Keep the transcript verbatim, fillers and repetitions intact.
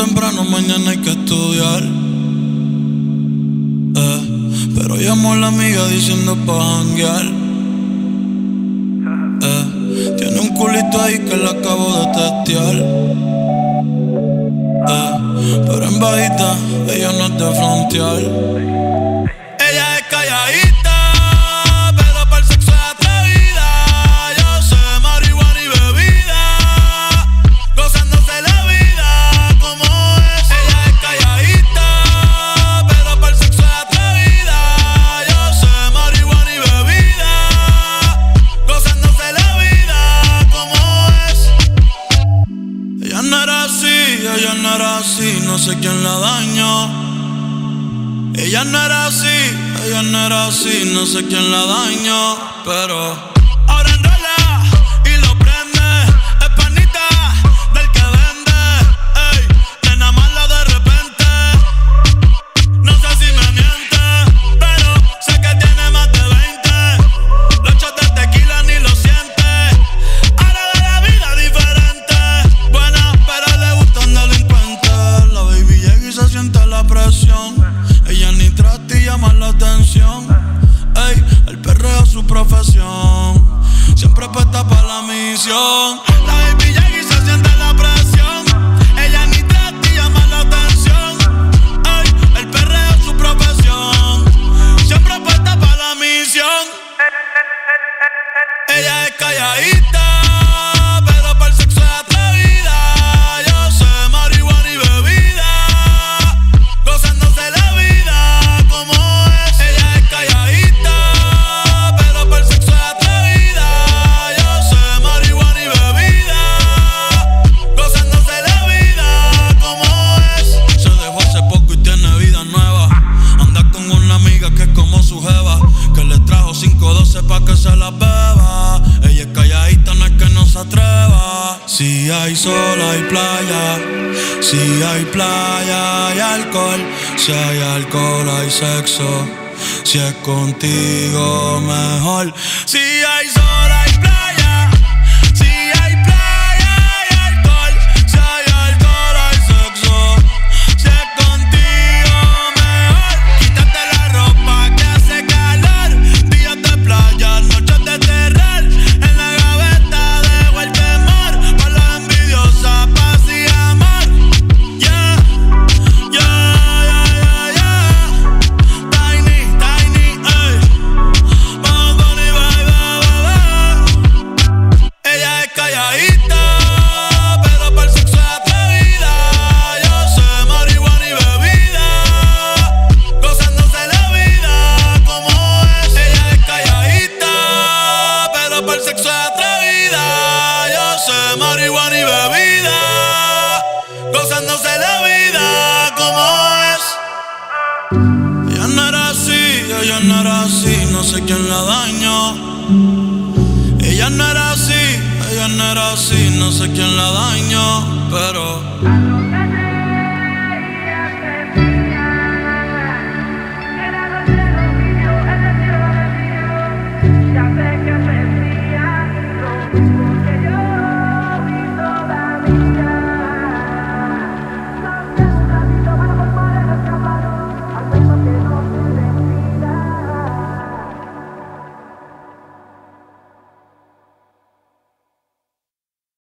temprano, mañana hay que estudiar. Eh, pero llamó a la amiga diciendo pa' janguear. Eh, tiene un culito ahí que la acabo de testear. Eh, pero en bajita, ella no es de frontear. Ella es calladita, pero para el sexo es atrevida. Yo sé marihuana y bebida, gozándose la vida como es. Ella es calladita, pero para el sexo es atrevida. Yo sé marihuana y bebida, gozándose la vida como es. Ella no era así, ella no era así, no sé quién la dañó. Ella no era así, ella no era así, no sé quién la dañó, pero ahora enrola y lo prende, es panita del que vende, ey, nena mala de repente, no sé si me miente, pero sé que tiene más de veinte, los shots de tequila ni lo siente, ahora ve la vida diferente, buena pero le gustan delincuentes, la baby llega y se siente la presión. Ella ni trata y llama la atención. Ey, el perreo es su profesión. Siempre puesta para la misión. La baby llega y se siente la presión. Ella ni trata y llama la atención. Ey, el perreo es su profesión. Siempre puesta para la misión. Ella es calladita, pero para el sexo es atrevida. Yo sé marihuana y bebida, gozándose la vida como es. Ella es calladita, pero para el sexo es atrevida. Yo sé marihuana y bebida, gozándose la vida como es. Se dejó hace poco y tiene vida nueva. Anda con una amiga que es como su jeva, que le trajo cinco doce pa' que se las beba. Ella es calladita, no es que no se atreva. Si hay sol hay playa, si hay playa hay alcohol, si hay alcohol hay sexo, si es contigo mejor. Si hay sol hay playa, si hay playa hay alcohol, si hay alcohol hay sexo, si es contigo mejor. Quítate la ropa que hace calor, días de playa, noches de terror, en la gaveta dejo el temor, pa' la envidiosa, paz y amor. Yeah, yeah, yeah, yeah, yeah. Tiny, tiny, ey. Vamos Bunny, baby, baby. Ella es calladita, pero para el sexo es atrevida. Yo sé marihuana y bebida, gozándose la vida como es. Ella es calladita, pero para el sexo es atrevida. Yo sé marihuana y bebida, gozándose la vida como es. Ella no era así, ella no era así, no sé quién la dañó. Ella no era así, ella no era así, no sé quién la dañó, pero